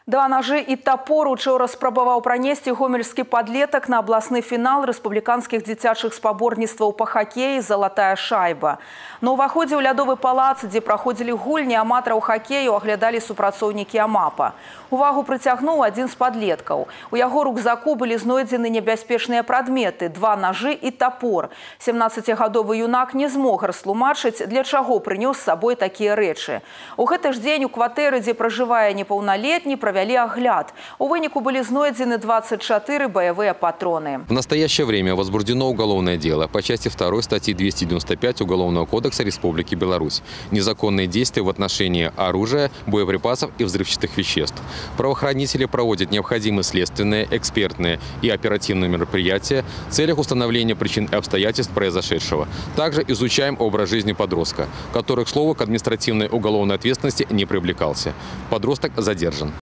Два ножи и топор учора спрабаваў пранесці гомельскі падлетак на абласны фінал рэспубліканскіх дзіцячых спаборніцтваў па хакеі «Залатая шайба». На ўваходзе ў лядовы палац, дзе праходзілі гульні аматараў хакею, аглядалі супрацоўнікі АМАПа. Увагу прыцягнуў адзін з падлеткаў. У яго рюкзаку былі знойдзены небяспечныя прадметы – два ножы і топор. 17-гадовы юнак не змог растлумачыць, для чаго прынёс з сабой такія рэчы. У гэты ж дзень у кватэры, дзе пражывае непаўналетні, провели огляд. У вынику были знойдены 24 боевые патроны. В настоящее время возбуждено уголовное дело по части 2 статьи 295 Уголовного кодекса Республики Беларусь. Незаконные действия в отношении оружия, боеприпасов и взрывчатых веществ. Правоохранители проводят необходимые следственные, экспертные и оперативные мероприятия в целях установления причин и обстоятельств произошедшего. Также изучаем образ жизни подростка, который, к слову, к административной уголовной ответственности не привлекался. Подросток задержан.